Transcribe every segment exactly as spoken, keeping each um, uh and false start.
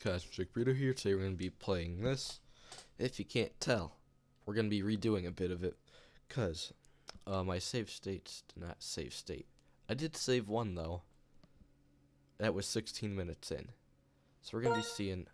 Cosmic Burrito here. Today we're going to be playing this. If you can't tell, we're going to be redoing a bit of it. Because uh, my save states did not save state. I did save one though. That was sixteen minutes in. So we're going to be seeing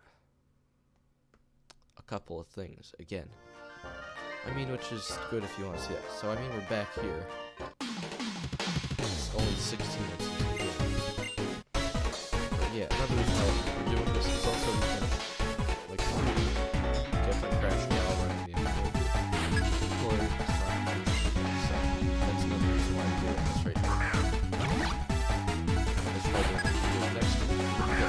a couple of things again. I mean, which is good if you want to see it. So I mean, we're back here. It's only sixteen minutes into the game. But yeah, another reason why we're doing this is also because, like, get my crashing out already. Or it's not. So that's another reason why we're doing this right now. That's why we're going to do it next week.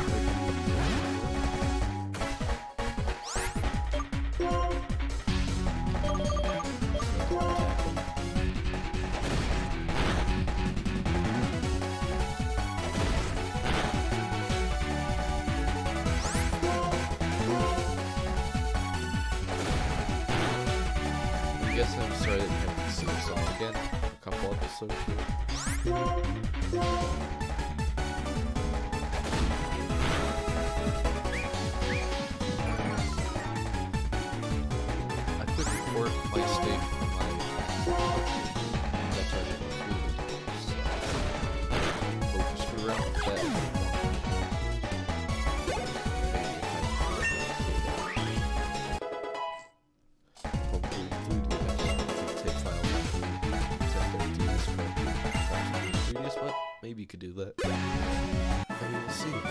I guess I'm sorry that you haven't seen this all again. A couple episodes here. I could record my state from my that's why I didn't include it. So we'll screw around with that. Maybe you could do that. I mean, we'll see.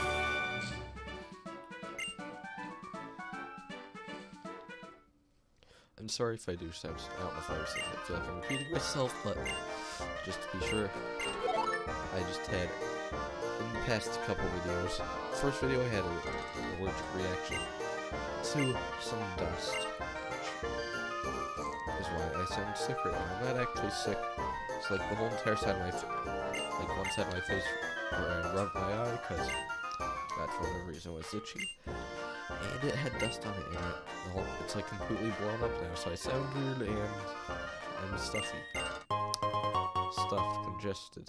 I'm sorry if I do sound. I don't know if I, was, I feel like I'm repeating myself, but just to be sure, I just had in the past couple videos. First video I had an allergic reaction to some dust, which is why I sound sick right now. I'm not actually sick. It's like the whole entire side of my face. Like one side of my face where I rubbed my eye because that for whatever reason was itchy, and it had dust on it, and it, the whole, it's like completely blown up now, so I sound weird and I'm stuffy, stuffed, congested.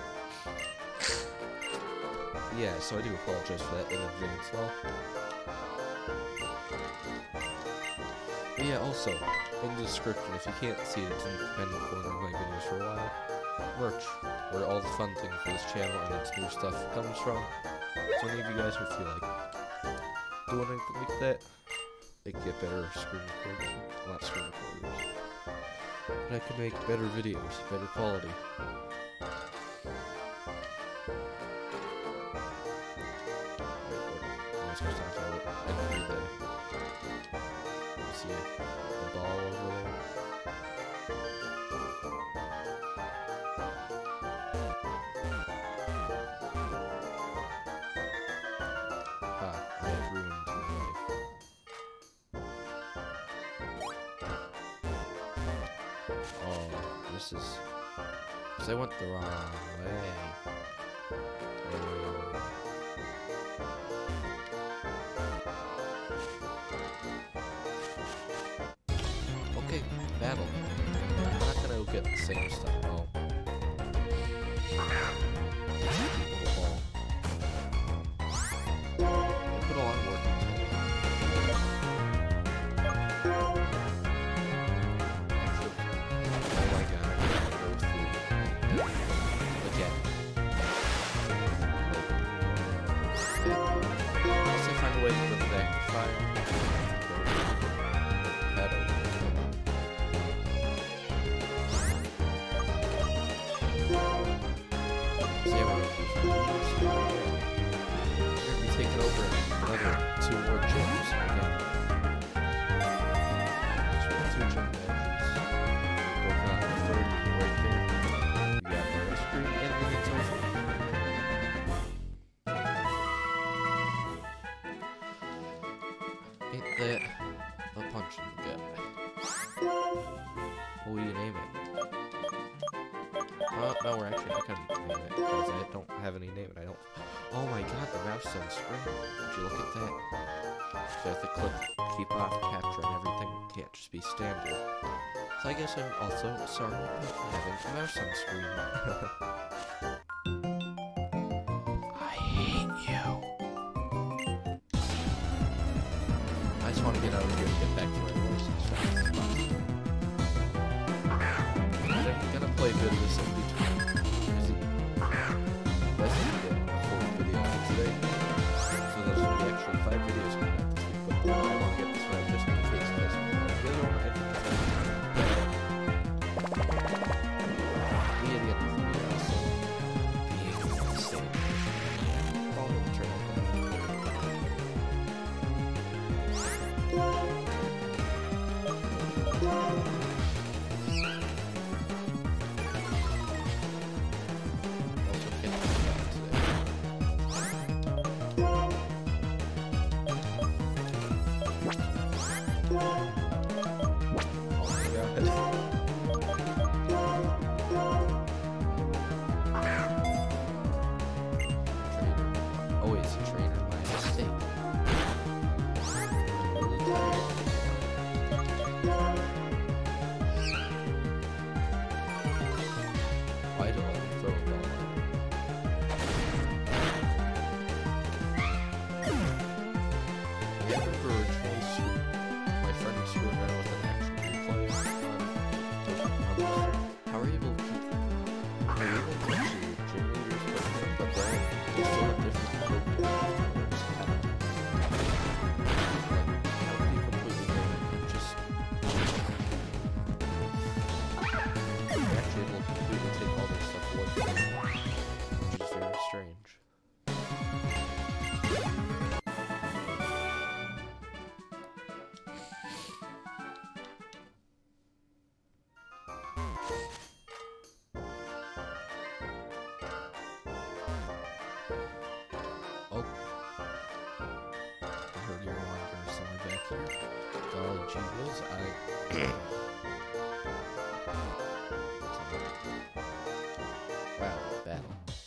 Yeah, so I do apologize for that in advance, though. But yeah, also in the description, if you can't see it, it's been in one of my videos for a while. Merch, where all the fun things for this channel and its new stuff comes from. So any of you guys who feel like doing anything like that, they can get better screen recorders, well, not screen recorders, but I can make better videos, better quality. Am I supposed to have to, I don't need that. You see the ball over there? This is because I went the wrong way. Um, okay, battle. I'm not gonna go get the same stuff. Oh. I put a lot of work into it. Way to bring back the file. Pedal. See how we're going to be taking over another two more gyms again. So two gym badges. Working on the third right there. You got the ice cream and then it's over. Ain't that a punch in the gut? What will you name it? Uh, no, we're actually not gonna name it because I don't have any name. I don't. Oh my god, the mouse on screen. Would you look at that? So I have to click keep off capture and everything. Can't just be standard. So I guess I'm also sorry about having a mouse on screen. I hate you. to get out of here and get back to where I was as fast as possible. And I'm gonna play a bit of this in between. Because it, I think we get a full video out today. So there's gonna be actually five videos coming out this week. But I want to get this one out just in case. Because the other one, I think it's gonna be better. We had the other video also being the same. Probably gonna turn out better. Jingles, I wow, battle.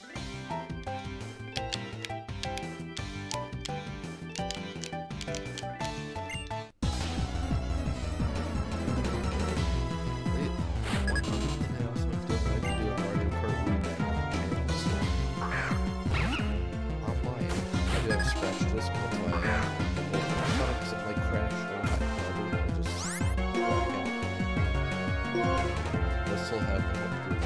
Wait, one other thing I also want to do, I can do a Mario Kart remake on online. I do have scratch this, but that's why I am. Because it might crash or not. I still have the whole group.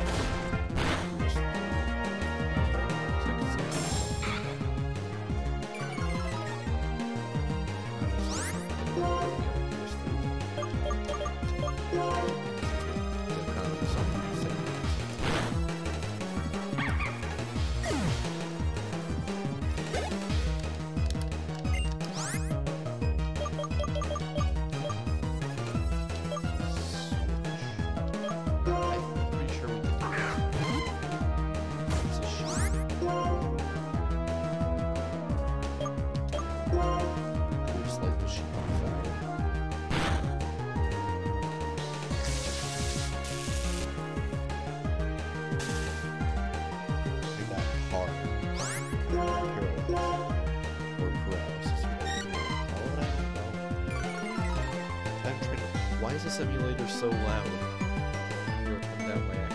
Why is the simulator so loud? You're coming down my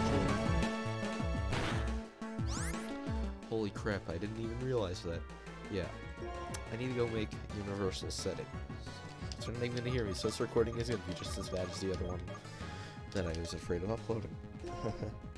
actual. Holy crap, I didn't even realize that. Yeah. I need to go make universal settings. So you're not even gonna hear me, so this recording is gonna be just as bad as the other one that I was afraid of uploading. uh,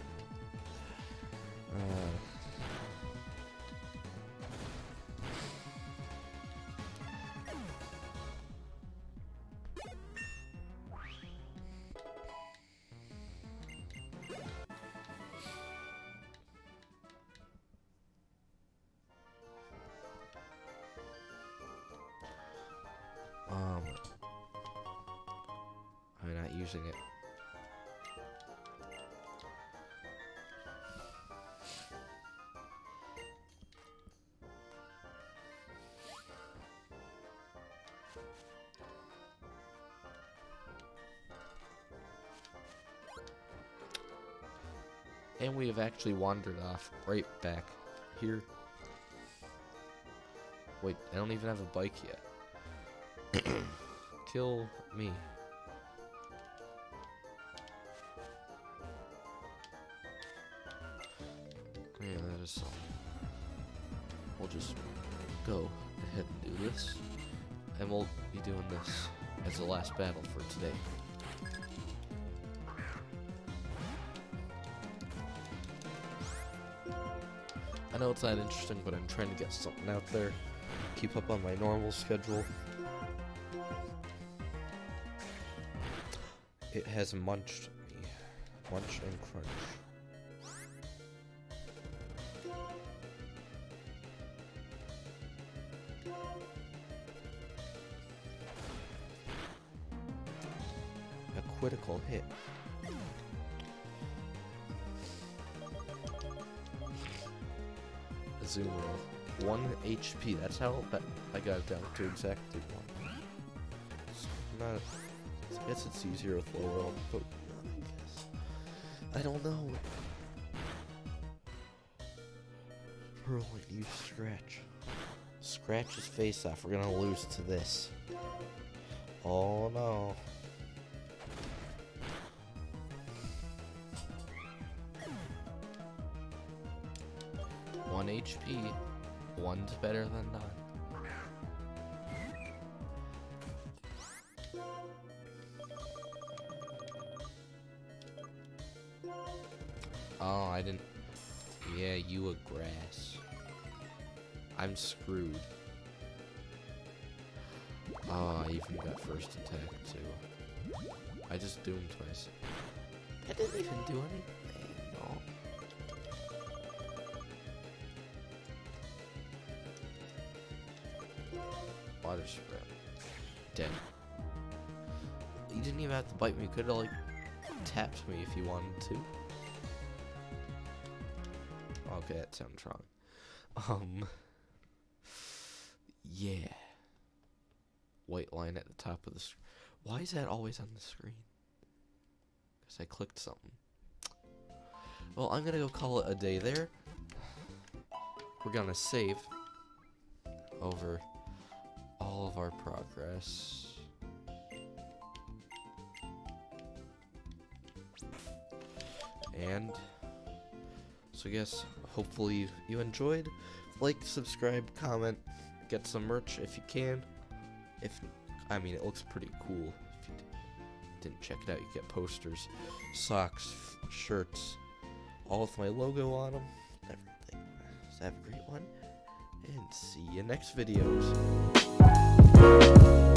Um, I'm not using it. And we have actually wandered off right back here. Wait, I don't even have a bike yet. Kill me. Yeah, that is something. We'll just go ahead and do this. And we'll be doing this as the last battle for today. I know it's not interesting, but I'm trying to get something out there. Keep up on my normal schedule. It has munched me. Munch and crunch. A critical hit. A zoom roll. One H P. That's how I got it down to exactly one. It's not. I guess it's easier with low roll, but I guess I don't know. Rolling, you scratch. Scratch his face off. We're gonna lose to this. Oh no. One H P. One's better than none. Oh, I didn't. Yeah, you a grass. I'm screwed. Oh, I even got first attack too. I just doomed myself. I didn't even do anything. No. Water spread. Dead. You didn't even have to bite me. You could have like tapped me if you wanted to. Okay, that sounds wrong. Um, yeah. White line at the top of the screen. Why is that always on the screen? Because I clicked something. Well, I'm gonna go call it a day there. We're gonna save over all of our progress. And so I guess hopefully you, you enjoyed. Like, subscribe, comment, get some merch if you can. If I mean, it looks pretty cool. If you didn't check it out, you get posters, socks, shirts, all with my logo on them, everything. So have a great one, and see you next videos.